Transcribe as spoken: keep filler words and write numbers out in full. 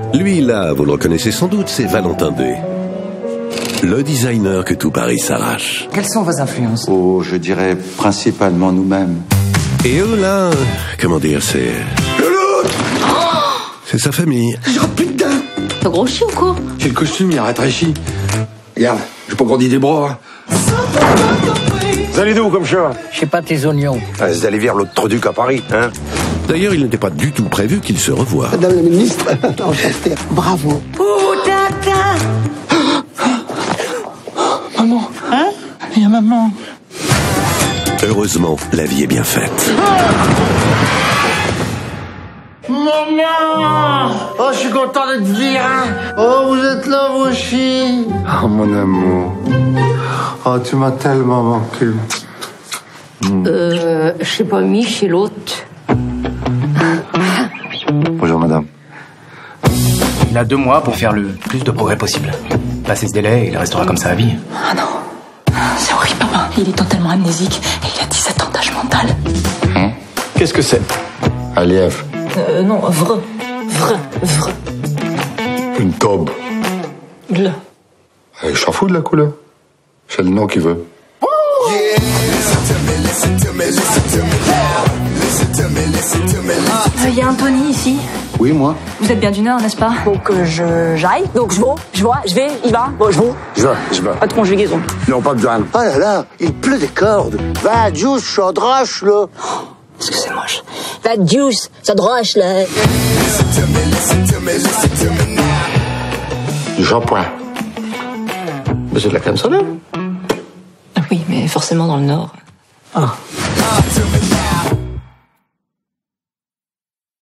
Lui, là, vous le reconnaissez sans doute, c'est Valentin D. Le designer que tout Paris s'arrache. Quelles sont vos influences? Oh, je dirais principalement nous-mêmes. Et eux, là, comment dire, c'est... C'est sa famille. Genre putain! T'as grossi ou quoi? J'ai le costume, il a rétréchi. Regarde, j'ai pas grandi des bras. Vous allez d'où comme ça? Je sais pas tes oignons. Ah, vous allez vers l'autre truc à Paris, hein? D'ailleurs, il n'était pas du tout prévu qu'ils se revoient. Madame la ministre, enchanté. Bravo. Oh, tata! Maman. Hein? Il y a maman. Heureusement, la vie est bien faite. Maman! Oh, je suis content de te dire, hein. Oh, vous êtes là, vos filles. Oh, mon amour. Oh, tu m'as tellement manqué. Euh, je sais pas, mis chez l'autre. Bonjour, madame. Il a deux mois pour faire le plus de progrès possible. Passer ce délai, il restera comme ça à vie. Ah non, c'est horrible, papa. Il est totalement amnésique et il a dix-sept ans d'âge mental. Hein? Qu'est-ce que c'est? Un lièvre. Euh, non, vrai. Vrai, vrai. Une taube. Le. Eh, je s'en fous de la couleur. C'est le nom qu'il veut. Il y a un Tony ici. Oui, moi. Vous êtes bien du Nord, n'est-ce pas? Donc euh, je j'aille. Donc je vais, je vois, je vais, il va. Bon, je vais. Je vais, je vais. Pas de conjugaison. Non, pas besoin. Oh là là, il pleut des cordes. Va, Juice, chaudroche, là. Parce que c'est moche. La juice, ça droche là. Du shampoing. Mais c'est de la crème solaire. Oui, mais forcément dans le Nord. Ah.